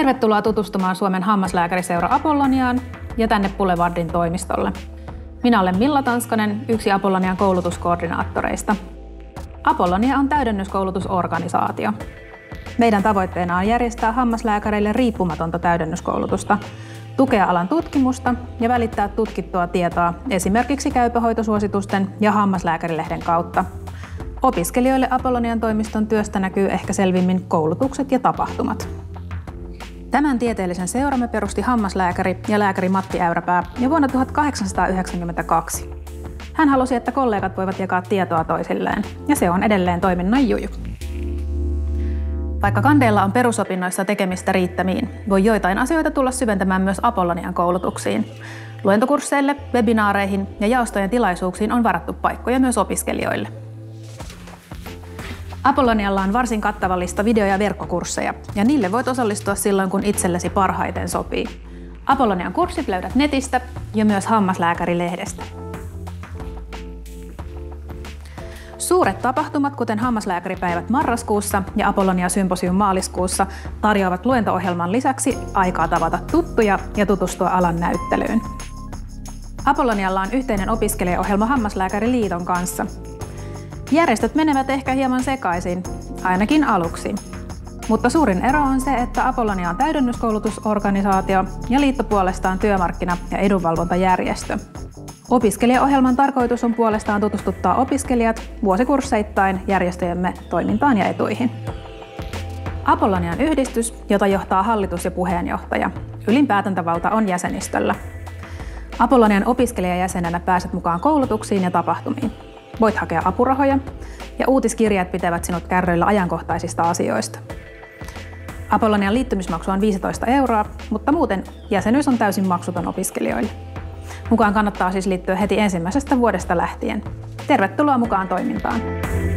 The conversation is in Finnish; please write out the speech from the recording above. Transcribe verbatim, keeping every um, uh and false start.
Tervetuloa tutustumaan Suomen hammaslääkäriseura Apolloniaan ja tänne Boulevardin toimistolle. Minä olen Milla Tanskanen, yksi Apollonian koulutuskoordinaattoreista. Apollonia on täydennyskoulutusorganisaatio. Meidän tavoitteena on järjestää hammaslääkäreille riippumatonta täydennyskoulutusta, tukea alan tutkimusta ja välittää tutkittua tietoa esimerkiksi käypähoitosuositusten ja hammaslääkärilehden kautta. Opiskelijoille Apollonian toimiston työstä näkyy ehkä selvimmin koulutukset ja tapahtumat. Tämän tieteellisen seuramme perusti hammaslääkäri ja lääkäri Matti Äyräpää jo vuonna tuhatkahdeksansataayhdeksänkymmentäkaksi. Hän halusi, että kollegat voivat jakaa tietoa toisilleen, ja se on edelleen toiminnan juju. Vaikka kandeilla on perusopinnoissa tekemistä riittämiin, voi joitain asioita tulla syventämään myös Apollonian koulutuksiin. Luentokursseille, webinaareihin ja jaostojen tilaisuuksiin on varattu paikkoja myös opiskelijoille. Apollonialla on varsin kattava lista video- ja verkkokursseja, ja niille voit osallistua silloin, kun itsellesi parhaiten sopii. Apollonian kurssit löydät netistä ja myös Hammaslääkärilehdestä. Suuret tapahtumat, kuten hammaslääkäripäivät marraskuussa ja Apollonia Symposium maaliskuussa, tarjoavat luento-ohjelman lisäksi aikaa tavata tuttuja ja tutustua alan näyttelyyn. Apollonialla on yhteinen opiskelijaohjelma Hammaslääkäriliiton kanssa. Järjestöt menevät ehkä hieman sekaisin, ainakin aluksi. Mutta suurin ero on se, että Apollonia on täydennyskoulutusorganisaatio ja liitto puolestaan työmarkkina- ja edunvalvontajärjestö. Opiskelijaohjelman tarkoitus on puolestaan tutustuttaa opiskelijat vuosikursseittain järjestöjemme toimintaan ja etuihin. Apollonia on yhdistys, jota johtaa hallitus ja puheenjohtaja. Ylin päätäntävalta on jäsenistöllä. Apollonian opiskelijajäsenenä pääset mukaan koulutuksiin ja tapahtumiin. Voit hakea apurahoja ja uutiskirjat pitävät sinut kärryillä ajankohtaisista asioista. Apollonian liittymismaksu on viisitoista euroa, mutta muuten jäsenyys on täysin maksuton opiskelijoille. Mukaan kannattaa siis liittyä heti ensimmäisestä vuodesta lähtien. Tervetuloa mukaan toimintaan!